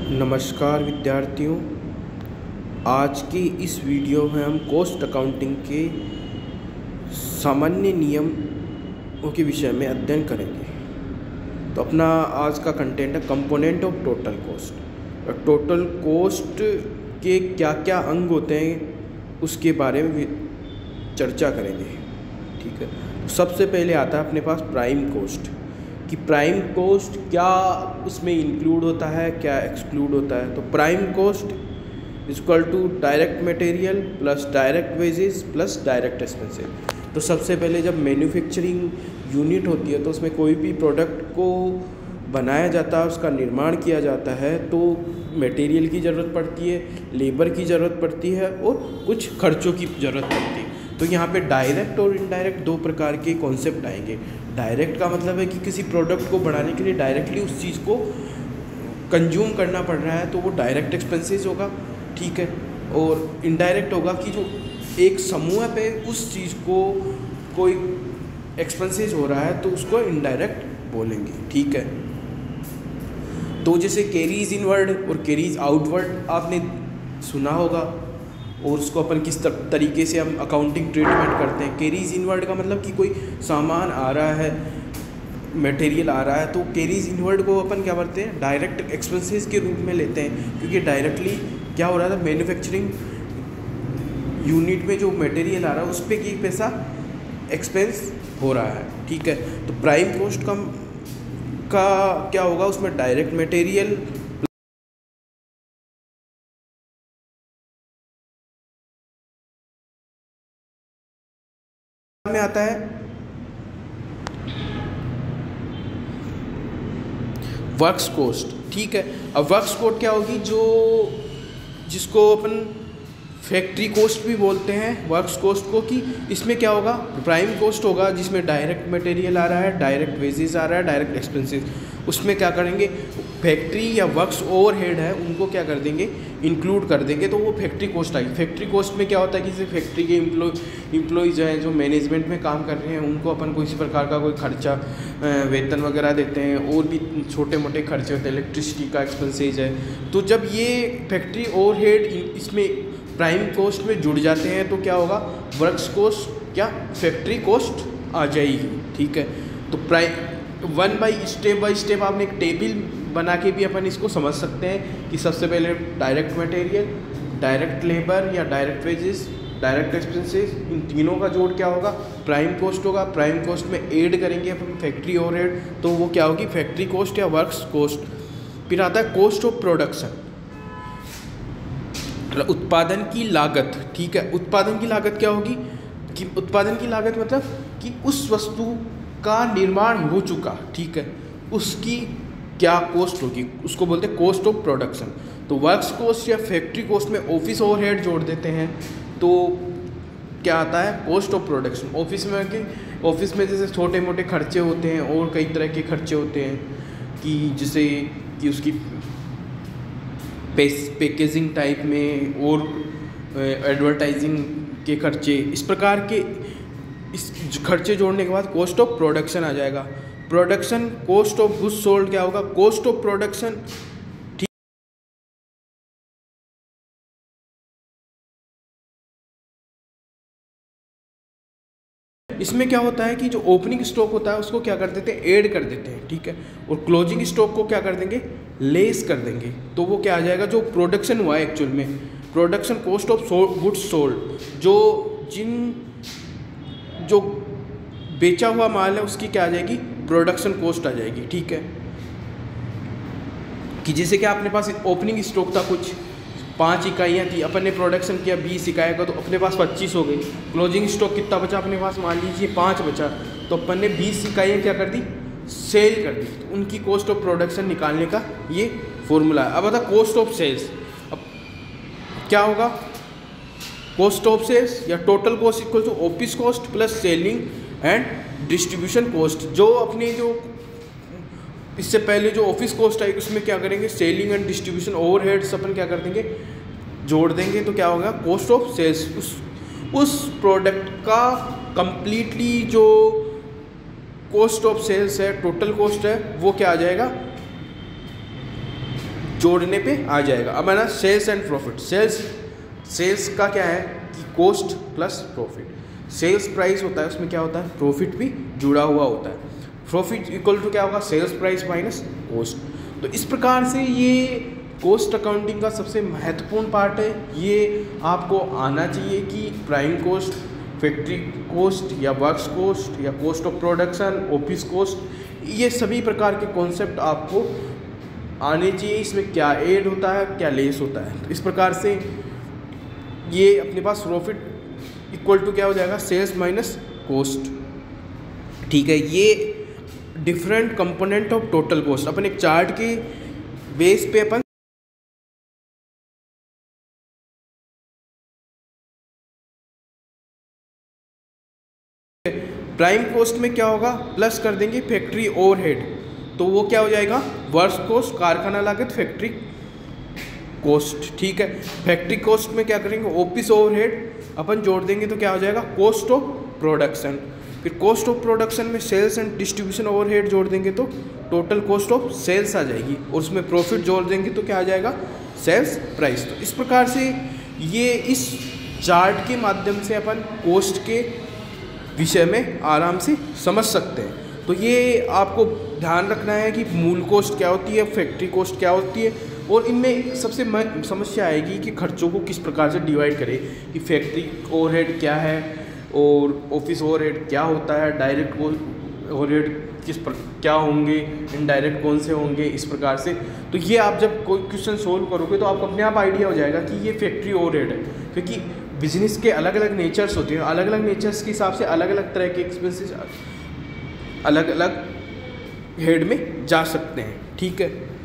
नमस्कार विद्यार्थियों, आज की इस वीडियो में हम कॉस्ट अकाउंटिंग के सामान्य नियमों के विषय में अध्ययन करेंगे। तो अपना आज का कंटेंट है कंपोनेंट ऑफ टोटल कॉस्ट। और टोटल कॉस्ट के क्या क्या अंग होते हैं उसके बारे में चर्चा करेंगे। ठीक है, तो सबसे पहले आता है अपने पास प्राइम कॉस्ट कि प्राइम कॉस्ट क्या उसमें इंक्लूड होता है, क्या एक्सक्लूड होता है। तो prime cost is equal to direct material plus direct wages plus direct expenses. तो सबसे पहले जब मैन्युफैक्चरिंग यूनिट होती है तो उसमें कोई भी प्रोडक्ट को बनाया जाता है, उसका निर्माण किया जाता है, तो मटेरियल की ज़रूरत पड़ती है, लेबर की ज़रूरत पड़ती है और कुछ खर्चों की ज़रूरत पड़ती है। तो यहाँ पे डायरेक्ट और इनडायरेक्ट दो प्रकार के कॉन्सेप्ट आएंगे। डायरेक्ट का मतलब है कि किसी प्रोडक्ट को बढ़ाने के लिए डायरेक्टली उस चीज़ को कंज्यूम करना पड़ रहा है तो वो डायरेक्ट एक्सपेंसेस होगा। ठीक है, और इनडायरेक्ट होगा कि जो एक समूह पे उस चीज़ को कोई एक्सपेंसेस हो रहा है तो उसको इनडायरेक्ट बोलेंगे। ठीक है, तो जैसे कैरीज इनवर्ड और कैरीज आउटवर्ड आपने सुना होगा और उसको अपन किस तरीके से हम अकाउंटिंग ट्रीटमेंट करते हैं। कैरीज इनवर्ड का मतलब कि कोई सामान आ रहा है, मटेरियल आ रहा है, तो कैरीज इनवर्ड को अपन क्या करते हैं, डायरेक्ट एक्सपेंसेस के रूप में लेते हैं, क्योंकि डायरेक्टली क्या हो रहा था, मैन्युफैक्चरिंग यूनिट में जो मटेरियल आ रहा है उस पर की पैसा एक्सपेंस हो रहा है। ठीक है, तो प्राइम कॉस्ट का क्या होगा, उसमें डायरेक्ट मटेरियल में आता है वर्क्स कॉस्ट। ठीक है, अब वर्क्स कॉस्ट क्या होगी, जो जिसको अपन फैक्ट्री कॉस्ट भी बोलते हैं वर्क्स कॉस्ट को, कि इसमें क्या होगा, प्राइम कॉस्ट होगा जिसमें डायरेक्ट मटेरियल आ रहा है, डायरेक्ट वेजेस आ रहा है, डायरेक्ट एक्सपेंसेस। उसमें क्या करेंगे, फैक्ट्री या वर्क्स ओवरहेड है उनको क्या कर देंगे, इंक्लूड कर देंगे, तो वो फैक्ट्री कॉस्ट आएगी। फैक्ट्री कॉस्ट में क्या होता है कि जैसे फैक्ट्री के एम्प्लॉयज़ हैं जो मैनेजमेंट में काम कर रहे हैं, उनको अपन किसी प्रकार का कोई खर्चा वेतन वगैरह देते हैं, और भी छोटे मोटे खर्चे होते हैं, इलेक्ट्रिसिटी का एक्सपेंसेज है। तो जब ये फैक्ट्री ओवरहेड इसमें प्राइम कॉस्ट में जुड़ जाते हैं तो क्या होगा, वर्क्स कॉस्ट क्या फैक्ट्री कॉस्ट आ जाएगी। ठीक है, तो वन बाई स्टेप आपने एक टेबल बना के भी अपन इसको समझ सकते हैं कि सबसे पहले डायरेक्ट मटेरियल, डायरेक्ट लेबर या डायरेक्ट वेजेस, डायरेक्ट एक्सपेंसेस, इन तीनों का जोड़ क्या होगा, प्राइम कॉस्ट होगा। प्राइम कॉस्ट में ऐड करेंगे अपन फैक्ट्री ओवरहेड, तो वो क्या होगी, फैक्ट्री कॉस्ट या वर्क्स कॉस्ट। फिर आता है कॉस्ट ऑफ प्रोडक्शन, उत्पादन की लागत। ठीक है, उत्पादन की लागत क्या होगी कि उत्पादन की लागत मतलब कि उस वस्तु का निर्माण हो चुका, ठीक है, उसकी क्या कॉस्ट होगी, उसको बोलते हैं कॉस्ट ऑफ प्रोडक्शन। तो वर्क्स कॉस्ट या फैक्ट्री कॉस्ट में ऑफिस ओवरहेड जोड़ देते हैं तो क्या आता है, कॉस्ट ऑफ प्रोडक्शन। ऑफिस में जैसे छोटे मोटे खर्चे होते हैं और कई तरह के खर्चे होते हैं, कि जैसे कि उसकी पैकेजिंग टाइप में और एडवर्टाइजिंग के खर्चे, इस प्रकार के इस खर्चे जोड़ने के बाद कॉस्ट ऑफ प्रोडक्शन आ जाएगा। Production cost of goods sold क्या होगा, कॉस्ट ऑफ प्रोडक्शन। इसमें क्या होता है कि जो ओपनिंग स्टॉक होता है उसको क्या कर देते हैं, ऐड कर देते हैं। ठीक है, और क्लोजिंग स्टॉक को क्या कर देंगे, लेस कर देंगे, तो वो क्या आ जाएगा, जो प्रोडक्शन हुआ है एक्चुअल में, production cost of goods sold, जो बेचा हुआ माल है उसकी क्या आ जाएगी, प्रोडक्शन कॉस्ट आ जाएगी। ठीक है, कि जैसे कि अपने पास ओपनिंग स्टॉक था, कुछ 5 इकाइयाँ थी, अपन ने प्रोडक्शन किया 20 इकाई का, तो अपने पास 25 हो गई। क्लोजिंग स्टॉक कितना बचा अपने पास, मान लीजिए 5 बचा, तो अपन ने 20 इकाइयाँ क्या कर दी, सेल कर दी। तो उनकी कॉस्ट ऑफ प्रोडक्शन निकालने का ये फॉर्मूला है। अब बता कॉस्ट ऑफ सेल्स, अब क्या होगा, कॉस्ट ऑफ सेल्स या total cost equal to office cost plus selling and distribution cost. जो अपनी जो इससे पहले जो ऑफिस कॉस्ट आई उसमें क्या करेंगे, सेलिंग एंड डिस्ट्रीब्यूशन ओवरहेड्स अपन क्या कर देंगे, जोड़ देंगे, तो क्या होगा, कॉस्ट ऑफ सेल्स। उस प्रोडक्ट का कंप्लीटली जो कॉस्ट ऑफ सेल्स है, टोटल कॉस्ट है, वो क्या आ जाएगा, जोड़ने पे आ जाएगा। अब है ना सेल्स एंड प्रॉफिट। सेल्स का क्या है कि cost plus profit. Sales price होता है, उसमें क्या होता है, प्रॉफिट भी जुड़ा हुआ होता है। प्रॉफिट इक्वल टू क्या होगा, सेल्स प्राइस माइनस कॉस्ट। तो इस प्रकार से ये कॉस्ट अकाउंटिंग का सबसे महत्वपूर्ण पार्ट है। ये आपको आना चाहिए कि प्राइम कॉस्ट, फैक्ट्री कॉस्ट या वर्क्स कॉस्ट या cost of production, office cost, ये सभी प्रकार के कॉन्सेप्ट आपको आने चाहिए। इसमें क्या ऐड होता है, क्या लेस होता है। तो इस प्रकार से ये अपने पास प्रॉफिट इक्वल टू क्या हो जाएगा, सेल्स माइनस कॉस्ट। ठीक है, ये different component of total cost अपन एक चार्ट के बेस पे अपन प्राइम कॉस्ट में क्या होगा, प्लस कर देंगे फैक्ट्री ओवरहेड, तो वो क्या हो जाएगा, वर्क्स कॉस्ट, कारखाना लागत, फैक्ट्री कॉस्ट। ठीक है, फैक्ट्री कॉस्ट में क्या करेंगे, ऑफिस ओवरहेड अपन जोड़ देंगे तो क्या हो जाएगा, कॉस्ट ऑफ प्रोडक्शन। फिर कॉस्ट ऑफ प्रोडक्शन में सेल्स एंड डिस्ट्रीब्यूशन ओवरहेड जोड़ देंगे तो टोटल कॉस्ट ऑफ सेल्स आ जाएगी, और उसमें प्रॉफिट जोड़ देंगे तो क्या आ जाएगा, सेल्स प्राइस। तो इस प्रकार से ये इस चार्ट के माध्यम से अपन कॉस्ट के विषय में आराम से समझ सकते हैं। तो ये आपको ध्यान रखना है कि मूल कॉस्ट क्या होती है, फैक्ट्री कॉस्ट क्या होती है, और इनमें सबसे समस्या आएगी कि खर्चों को किस प्रकार से डिवाइड करें, कि फैक्ट्री ओवरहेड क्या है और ऑफिस ओवरहेड क्या होता है, डायरेक्ट ओवरहेड क्या होंगे, इनडायरेक्ट कौन से होंगे, इस प्रकार से। तो ये आप जब कोई क्वेश्चन सोल्व करोगे तो आपको अपने आप आइडिया हो जाएगा कि ये फैक्ट्री ओवरहेड है, क्योंकि बिजनेस के अलग अलग नेचर्स होते हैं, अलग अलग नेचर्स के हिसाब से अलग अलग तरह के एक्सपेंसेस अलग अलग हेड में जा सकते हैं। ठीक है।